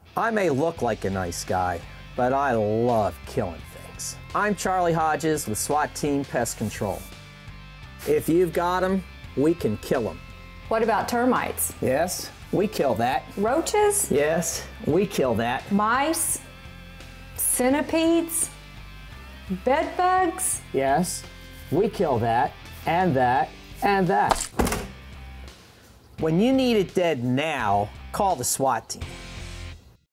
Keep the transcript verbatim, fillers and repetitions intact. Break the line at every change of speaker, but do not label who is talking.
I may look like a nice guy, but I love killing things. I'm Charlie Hodges with SWAT Team Pest Control. If you've got them, we can kill them.
What about termites?
Yes, we kill that.
Roaches?
Yes, we kill that.
Mice? Centipedes? Bed bugs?
Yes, we kill that, and that, and that. When you need it dead now, call the SWAT team.